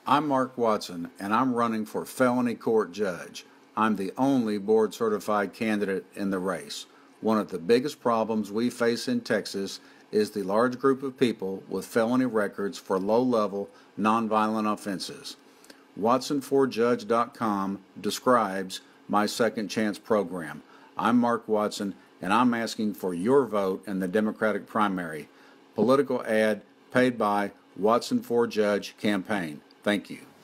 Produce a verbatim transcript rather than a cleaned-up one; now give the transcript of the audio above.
I'm Mark Watson, and I'm running for felony court judge. I'm the only board-certified candidate in the race. One of the biggest problems we face in Texas is the large group of people with felony records for low-level, nonviolent offenses. Watson for Judge dot com describes my Second Chance program. I'm Mark Watson, and I'm asking for your vote in the Democratic primary. Political ad paid by Watson for Judge campaign. Thank you.